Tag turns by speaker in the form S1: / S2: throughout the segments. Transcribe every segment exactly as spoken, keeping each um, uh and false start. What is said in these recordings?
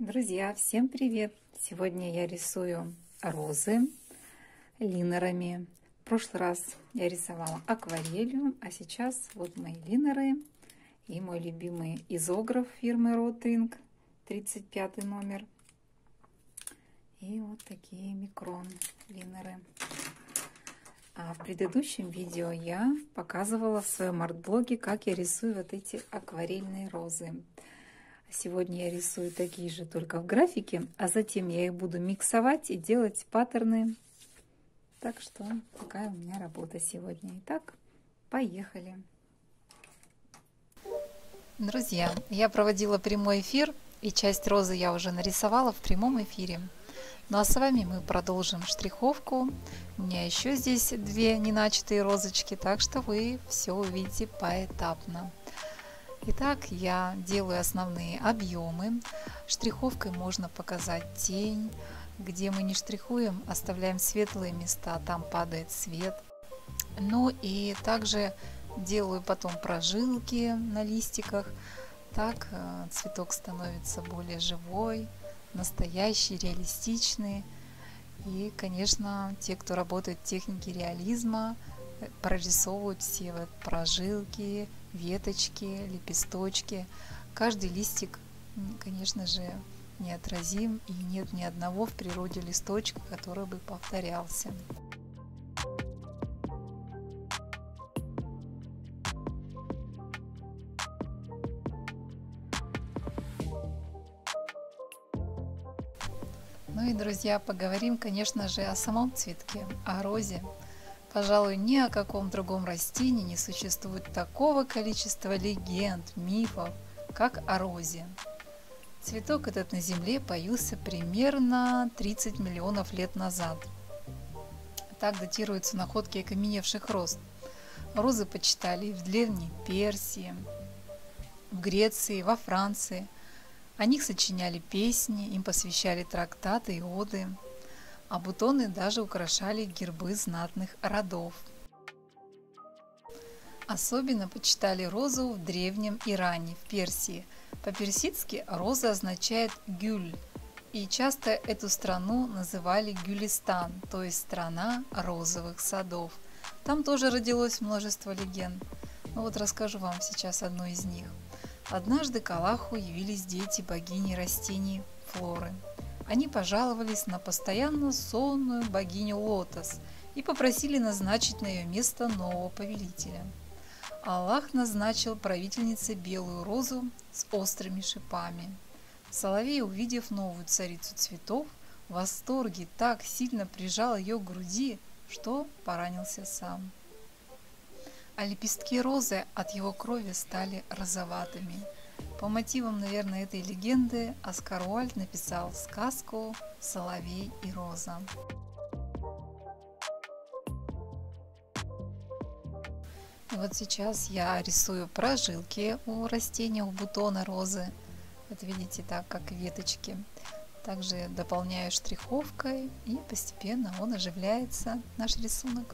S1: Друзья, всем привет! Сегодня я рисую розы линерами. В прошлый раз я рисовала акварелью, а сейчас вот мои линеры и мой любимый изограф фирмы Rotring, тридцать пятый номер. И вот такие микрон линеры. А в предыдущем видео я показывала в своем арт-блоге, как я рисую вот эти акварельные розы. Сегодня я рисую такие же, только в графике, а затем я их буду миксовать и делать паттерны. Так что такая у меня работа сегодня. Итак, поехали. Друзья, я проводила прямой эфир, и часть розы я уже нарисовала в прямом эфире. Ну а с вами мы продолжим штриховку. У меня еще здесь две неначатые розочки, так что вы все увидите поэтапно. Итак, я делаю основные объемы. Штриховкой можно показать тень. Где мы не штрихуем, оставляем светлые места, там падает свет. Ну и также делаю потом прожилки на листиках. Так цветок становится более живой, настоящий, реалистичный. И, конечно, те, кто работает в технике реализма, прорисовывают все вот прожилки, веточки, лепесточки. Каждый листик, конечно же, неотразим, и нет ни одного в природе листочка, который бы повторялся. Ну и, друзья, поговорим, конечно же, о самом цветке, о розе. Пожалуй, ни о каком другом растении не существует такого количества легенд, мифов, как о розе. Цветок этот на Земле появился примерно тридцать миллионов лет назад. Так датируются находки окаменевших роз. Розы почитали в Древней Персии, в Греции, во Франции. О них сочиняли песни, им посвящали трактаты и оды. А бутоны даже украшали гербы знатных родов. Особенно почитали розу в древнем Иране, в Персии. По-персидски роза означает гюль, и часто эту страну называли Гюлистан, то есть страна розовых садов. Там тоже родилось множество легенд. Ну вот расскажу вам сейчас одну из них. Однажды к Аллаху явились дети богини растений Флоры. Они пожаловались на постоянно сонную богиню Лотос и попросили назначить на ее место нового повелителя. Аллах назначил правительницей белую розу с острыми шипами. Соловей, увидев новую царицу цветов, в восторге так сильно прижал ее к груди, что поранился сам. А лепестки розы от его крови стали розоватыми. По мотивам, наверное, этой легенды Оскар Уальд написал сказку «Соловей и роза». И вот сейчас я рисую прожилки у растения, у бутона розы. Вот видите, так как веточки. Также дополняю штриховкой, и постепенно он оживляется, наш рисунок.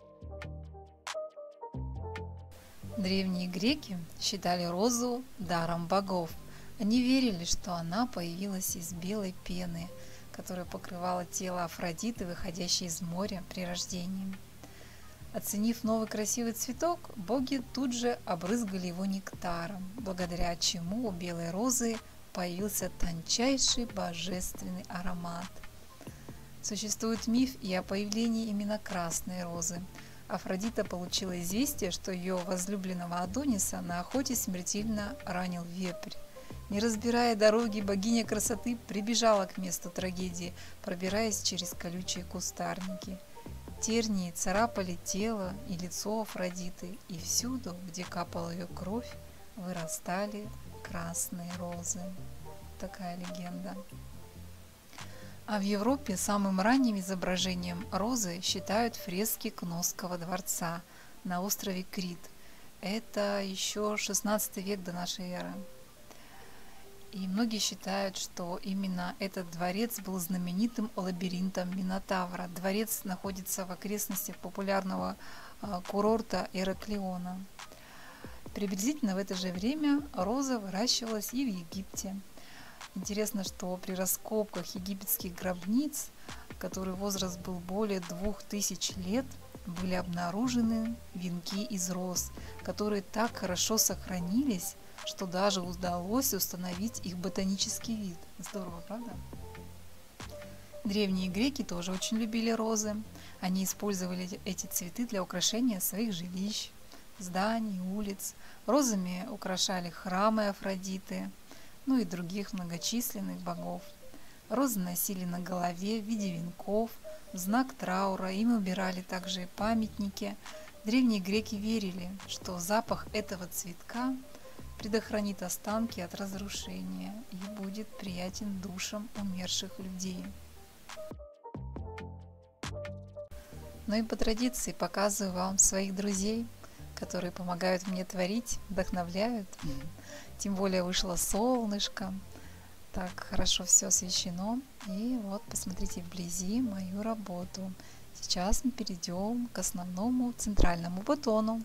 S1: Древние греки считали розу даром богов. Они верили, что она появилась из белой пены, которая покрывала тело Афродиты, выходящей из моря при рождении. Оценив новый красивый цветок, боги тут же обрызгали его нектаром, благодаря чему у белой розы появился тончайший божественный аромат. Существует миф и о появлении именно красной розы. Афродита получила известие, что ее возлюбленного Адониса на охоте смертельно ранил вепрь. Не разбирая дороги, богиня красоты прибежала к месту трагедии, пробираясь через колючие кустарники. Тернии царапали тело и лицо Афродиты, и всюду, где капала ее кровь, вырастали красные розы. Такая легенда. А в Европе самым ранним изображением розы считают фрески Кносского дворца на острове Крит. Это еще шестнадцатый век до нашей эры. И многие считают, что именно этот дворец был знаменитым лабиринтом Минотавра. Дворец находится в окрестностях популярного курорта Ираклиона. Приблизительно в это же время роза выращивалась и в Египте. Интересно, что при раскопках египетских гробниц, который возраст был более двух тысяч лет, были обнаружены венки из роз, которые так хорошо сохранились, что даже удалось установить их ботанический вид. Здорово, правда? Древние греки тоже очень любили розы. Они использовали эти цветы для украшения своих жилищ, зданий, улиц. Розами украшали храмы Афродиты, ну и других многочисленных богов. Розы носили на голове в виде венков, в знак траура, им убирали также и памятники. Древние греки верили, что запах этого цветка предохранит останки от разрушения и будет приятен душам умерших людей. Ну и по традиции показываю вам своих друзей, которые помогают мне творить, вдохновляют. Тем более вышло солнышко, так хорошо все освещено. И вот посмотрите вблизи мою работу. Сейчас мы перейдем к основному центральному бутону.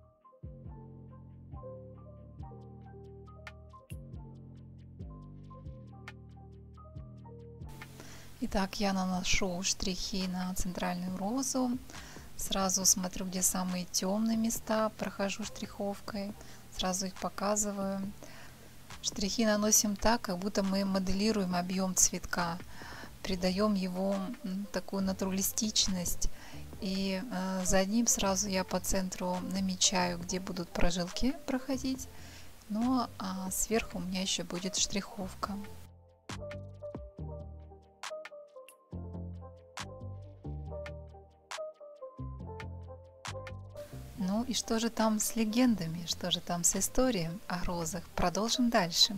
S1: Итак, я наношу штрихи на центральную розу. Сразу смотрю, где самые темные места, прохожу штриховкой, сразу их показываю. Штрихи наносим так, как будто мы моделируем объем цветка, придаем его такую натуралистичность. И э, за ним сразу я по центру намечаю, где будут прожилки проходить. Ну а сверху у меня еще будет штриховка. Ну и что же там с легендами, что же там с историей о розах? Продолжим дальше.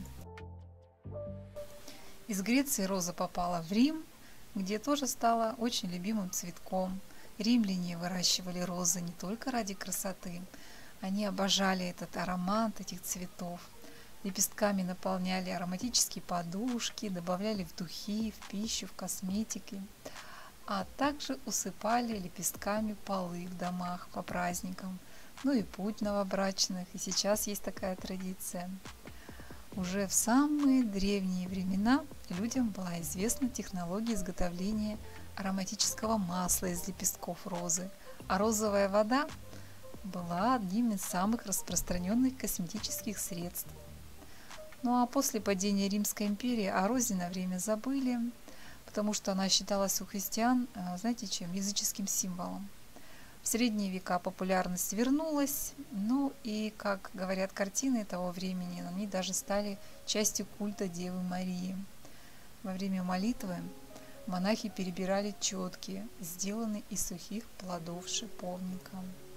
S1: Из Греции роза попала в Рим, где тоже стала очень любимым цветком. Римляне выращивали розы не только ради красоты, они обожали этот аромат этих цветов. Лепестками наполняли ароматические подушки, добавляли в духи, в пищу, в косметики. А также усыпали лепестками полы в домах по праздникам, ну и путь новобрачных, и сейчас есть такая традиция. Уже в самые древние времена людям была известна технология изготовления ароматического масла из лепестков розы, а розовая вода была одним из самых распространенных косметических средств. Ну а после падения Римской империи о розе на время забыли, потому что она считалась у христиан, знаете чем, языческим символом. В средние века популярность вернулась, ну и, как говорят картины того времени, они даже стали частью культа Девы Марии. Во время молитвы монахи перебирали четки, сделанные из сухих плодов шиповника.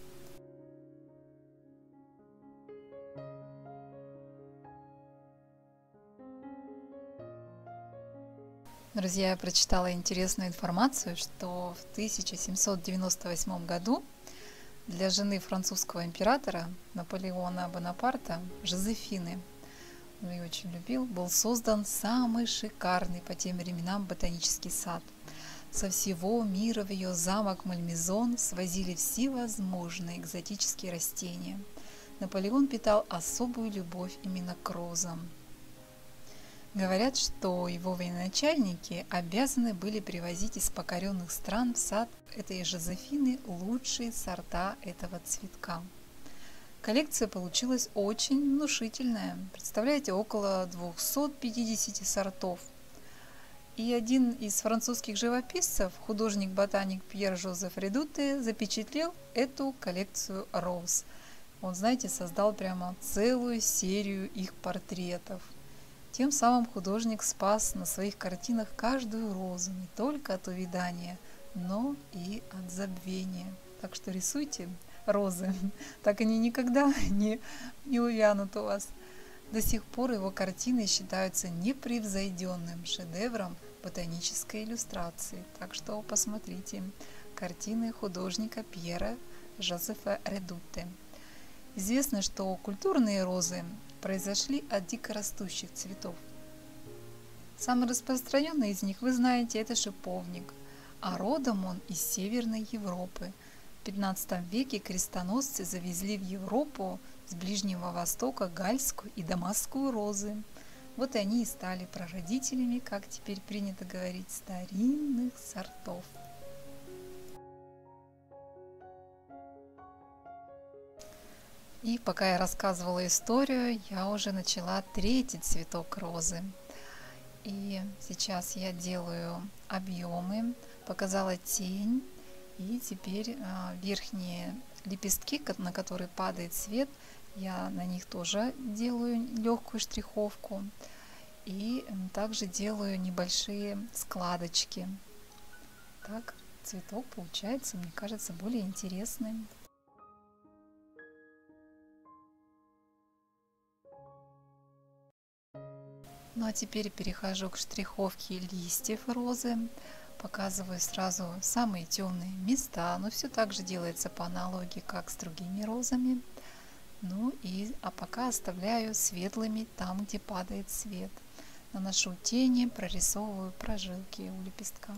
S1: Друзья, я прочитала интересную информацию, что в тысяча семьсот девяносто восьмом году для жены французского императора Наполеона Бонапарта, Жозефины, он ее очень любил, был создан самый шикарный по тем временам ботанический сад. Со всего мира в ее замок Мальмезон свозили всевозможные экзотические растения. Наполеон питал особую любовь именно к розам. Говорят, что его военачальники обязаны были привозить из покоренных стран в сад этой Жозефины лучшие сорта этого цветка. Коллекция получилась очень внушительная. Представляете, около двухсот пятидесяти сортов. И один из французских живописцев, художник-ботаник Пьер Жозеф Редуте, запечатлел эту коллекцию роз. Он, знаете, создал прямо целую серию их портретов. Тем самым художник спас на своих картинах каждую розу не только от увядания, но и от забвения. Так что рисуйте розы, так они никогда не, не увянут у вас. До сих пор его картины считаются непревзойденным шедевром ботанической иллюстрации. Так что посмотрите картины художника Пьера Жозефа Редуте. Известно, что культурные розы произошли от дикорастущих цветов. Самый распространенный из них, вы знаете, это шиповник, а родом он из Северной Европы. В пятнадцатом веке крестоносцы завезли в Европу с Ближнего Востока гальскую и дамасскую розы. Вот и они и стали прародителями, как теперь принято говорить, старинных сортов. И пока я рассказывала историю, я уже начала третий цветок розы. И сейчас я делаю объемы, показала тень, и теперь а, верхние лепестки, на которые падает свет, я на них тоже делаю легкую штриховку. И также делаю небольшие складочки. Так цветок получается, мне кажется, более интересным. Ну а теперь перехожу к штриховке листьев розы. Показываю сразу самые темные места, но все так же делается по аналогии, как с другими розами. Ну и а пока оставляю светлыми там, где падает свет. Наношу тени, прорисовываю прожилки у лепестка.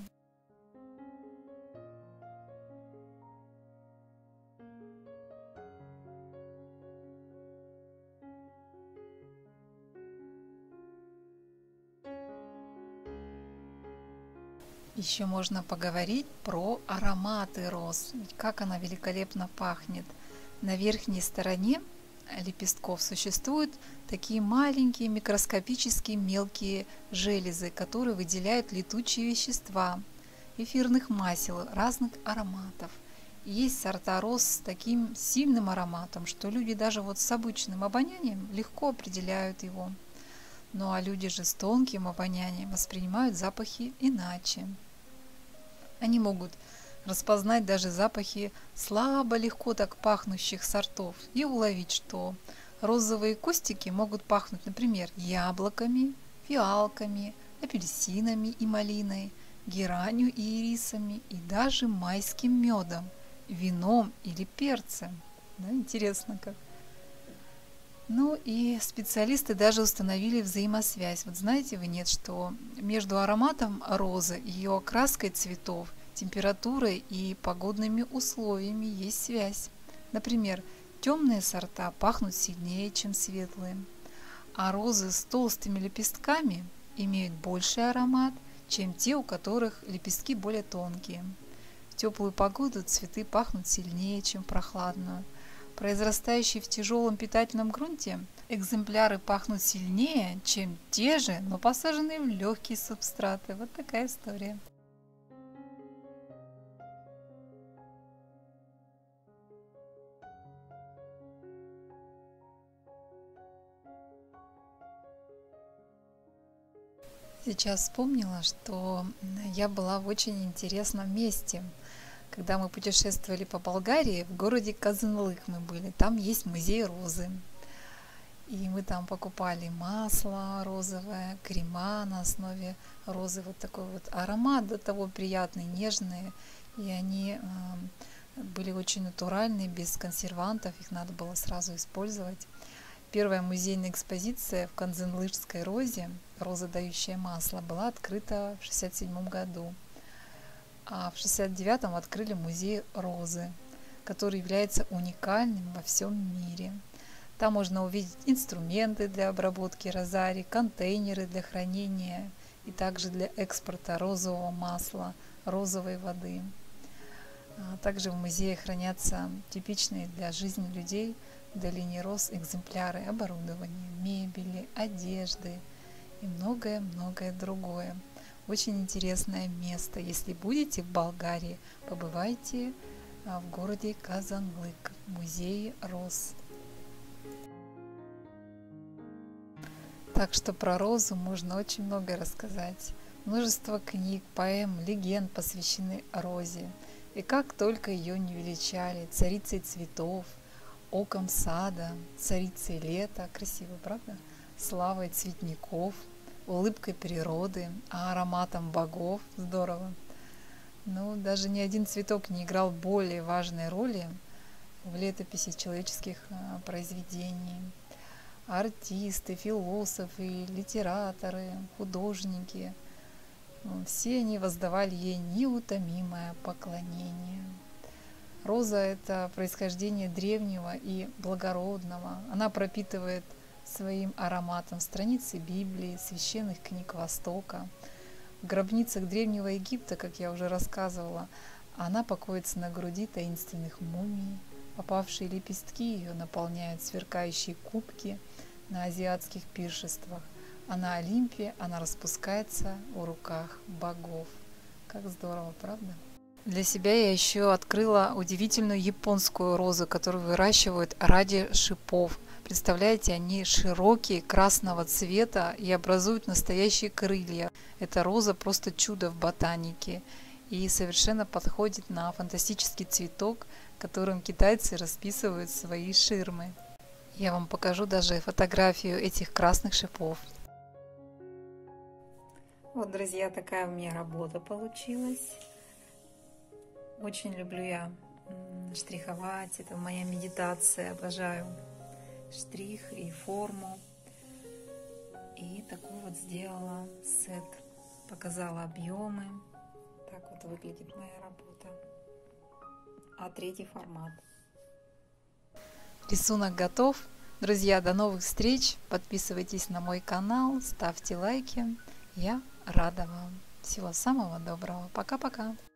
S1: Еще можно поговорить про ароматы роз, как она великолепно пахнет. На верхней стороне лепестков существуют такие маленькие микроскопические мелкие железы, которые выделяют летучие вещества, эфирных масел разных ароматов. Есть сорта роз с таким сильным ароматом, что люди даже вот с обычным обонянием легко определяют его. Ну а люди же с тонким обонянием воспринимают запахи иначе. Они могут распознать даже запахи слабо, легко так пахнущих сортов и уловить, что розовые кустики могут пахнуть, например, яблоками, фиалками, апельсинами и малиной, геранью и ирисами и даже майским медом, вином или перцем. Да, интересно как. Ну и специалисты даже установили взаимосвязь. Вот знаете вы, нет, что между ароматом розы, ее окраской цветов, температурой и погодными условиями есть связь. Например, темные сорта пахнут сильнее, чем светлые, а розы с толстыми лепестками имеют больший аромат, чем те, у которых лепестки более тонкие. В теплую погоду цветы пахнут сильнее, чем в прохладную. Произрастающие в тяжелом питательном грунте экземпляры пахнут сильнее, чем те же, но посаженные в легкие субстраты. Вот такая история. Сейчас вспомнила, что я была в очень интересном месте. Когда мы путешествовали по Болгарии, в городе Казанлык мы были, там есть музей розы. И мы там покупали масло розовое, крема на основе розы, вот такой вот аромат до того приятный, нежный. И они э, были очень натуральные, без консервантов, их надо было сразу использовать. Первая музейная экспозиция в Канзенлыжской розе, роза, дающая масло, была открыта в шестьдесят седьмом году. А в шестьдесят девятом открыли музей розы, который является уникальным во всем мире. Там можно увидеть инструменты для обработки розарий, контейнеры для хранения и также для экспорта розового масла, розовой воды. А также в музее хранятся типичные для жизни людей в долине роз экземпляры оборудования, мебели, одежды и многое-многое другое. Очень интересное место. Если будете в Болгарии, побывайте в городе Казанлык, музей роз. Так что про розу можно очень много рассказать. Множество книг, поэм, легенд посвящены розе. И как только ее не величали царицей цветов, оком сада, царицей лета, красиво, правда? Славой цветников, улыбкой природы, а ароматом богов, здорово. Но даже ни один цветок не играл более важной роли в летописи человеческих произведений. Артисты, философы, литераторы, художники, все они воздавали ей неутомимое поклонение. Роза – это происхождение древнего и благородного. Она пропитывает своим ароматом страницы Библии, священных книг Востока. В гробницах Древнего Египта, как я уже рассказывала, она покоится на груди таинственных мумий. Попавшие лепестки ее наполняют сверкающие кубки на азиатских пиршествах, а на Олимпе она распускается в руках богов. Как здорово, правда? Для себя я еще открыла удивительную японскую розу, которую выращивают ради шипов. Представляете, они широкие, красного цвета и образуют настоящие крылья. Эта роза просто чудо в ботанике и совершенно подходит на фантастический цветок, которым китайцы расписывают свои ширмы. Я вам покажу даже фотографию этих красных шипов. Вот, друзья, такая у меня работа получилась. Очень люблю я штриховать, это моя медитация, обожаю штрих и форму. И такой вот сделала сет, показала объемы. Так вот выглядит моя работа. А третий формат. Рисунок готов. Друзья, до новых встреч. Подписывайтесь на мой канал, ставьте лайки. Я рада вам. Всего самого доброго. Пока-пока.